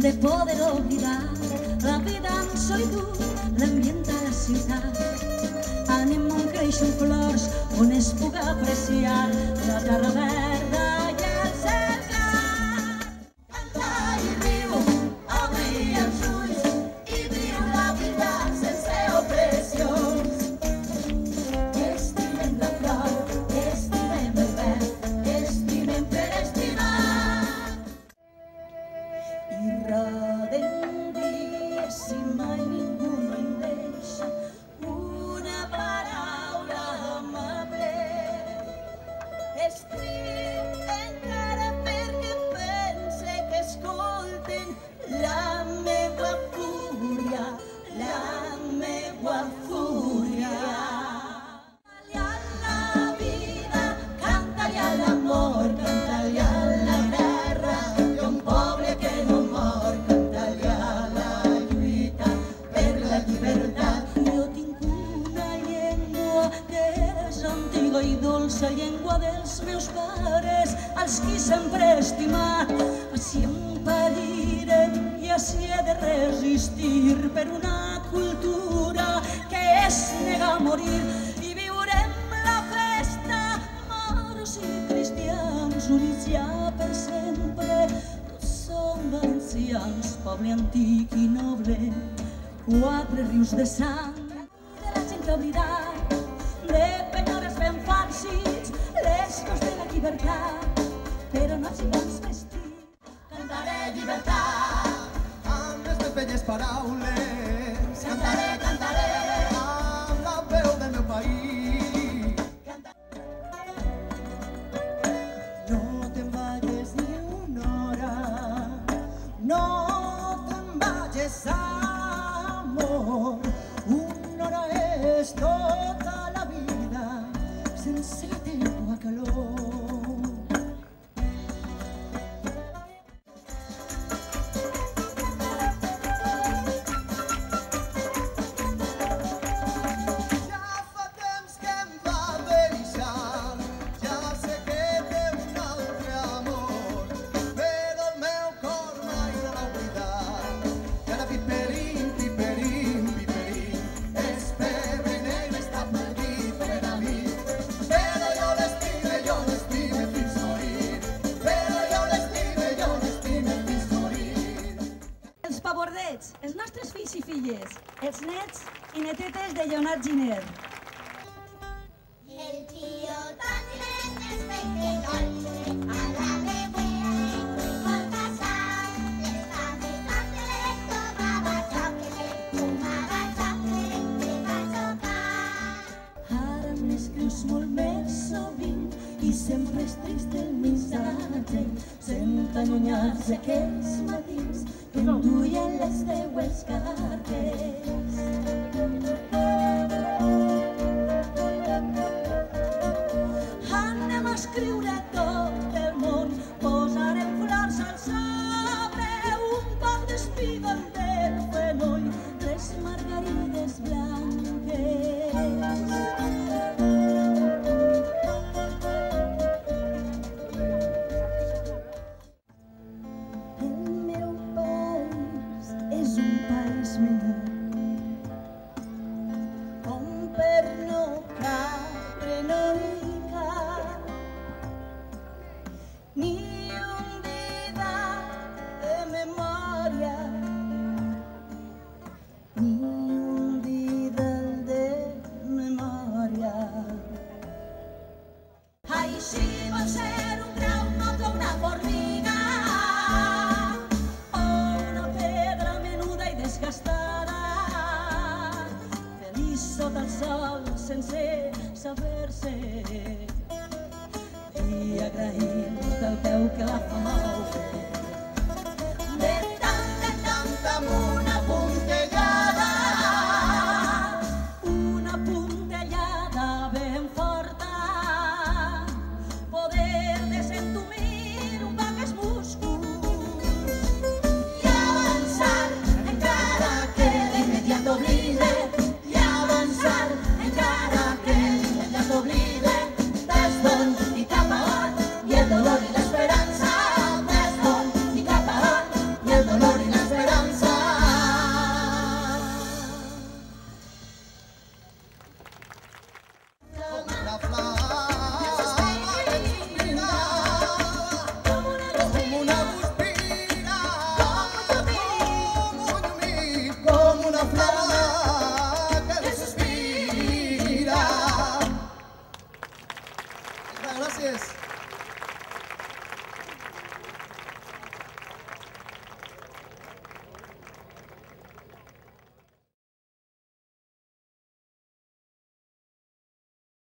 de poder oblidar la vida en solitud, l'ambient de la ciutat. Anem on creixen flors, on es puga apreciar la terra verda i el cel clar. Canta i riu, obri els ulls i viu la vida sense opressions. Estimem la flor, estimem el verd, estimem per estimar. I rodem dies si mai ningú no en deixa una paraula amable. Escric encara perquè pense que escolten la meua fúria, la meua fúria. Canta-li a la vida, canta-li a l'amor, canta-li a la terra, i un poble que no mor, canta-li a la lluita per la llibertat. Jo tinc una llengua que és antiga i dolça, llengua dels meus pares, als qui sempre he estimat. Així em parirem i així he de resistir per una cultura que es nega a morir, i viurem la festa, moros i cristians, units ja per sempre. Tots som valencians, poble antic i noble, 4 rius de sang, de la gent que ha oblidat, de penyores ben farcits, les cors de la llibertat, però no els hi pots vestir. Cantaré llibertat amb les meves belles paraules, cantaré, cantaré. amb la veu del meu país. No te'n vagis ni una hora, no te'n vagis, amor. Una hora és tota la vida sense la teua calor. Els pabordets, els nostres fills i filles, els nets i netetes de Lleonard Giner. El tío también es pequeño, a la bebé por pasar, está besando, tomaba chocolate, va a tocar. Ara m'escrius molt més sovint i sempre és trist el missatge. Sent allunyats aquells matins que em duien les teues cartes. Anem a escriure tot el món, posarem flors al sobre, un poc d'espiga del fenoll, 3 margarides blanques. El meu país és un país menor, com per no caure no hi cap ni un dia de memòria, ni un dia de memòria. Així vol ser un grau, no que una formiga, o una pedra menuda i desgastada, feliç sota el sol sense saber-se, i agraint el peu que la fa moure.